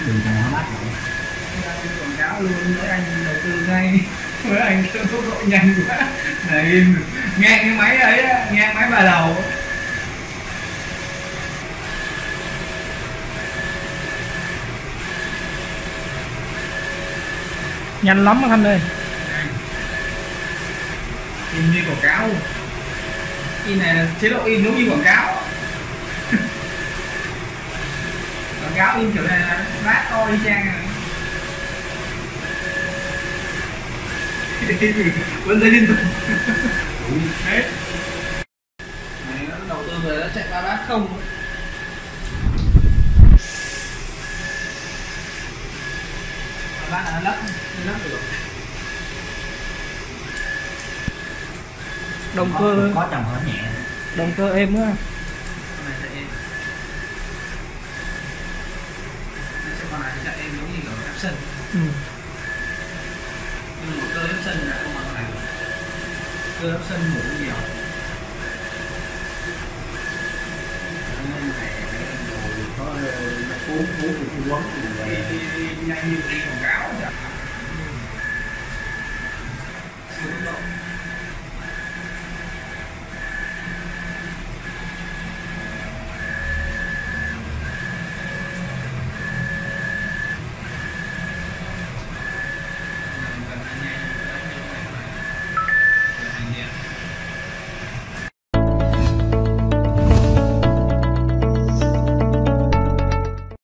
đường trà hoa bát rồi. Quảng cáo luôn với anh đầu tư ngay với anh tốc độ nhanh quá này, nghe cái máy ấy, nghe máy bà đầu. Nhanh lắm anh ơi. In như quảng cáo, in này là chế độ in giống như quảng cáo. Quảng cáo in kiểu này là bát to đi chang này. Vẫn thấy liên tục. Hết này, nó đầu tư về nó chạy ba bát không. Ba bát là nó lắp được. Động cơ có trồng hở nhẹ. động cơ êm quá. Con này chạy êm. Con này chạy êm giống như kiểu Epson. Nhưng mà cơ Epson là không bằng này. Cơ Epson ngủ nhiều. Có bốn bốn quấn Đi nhanh như đi quảng cáo.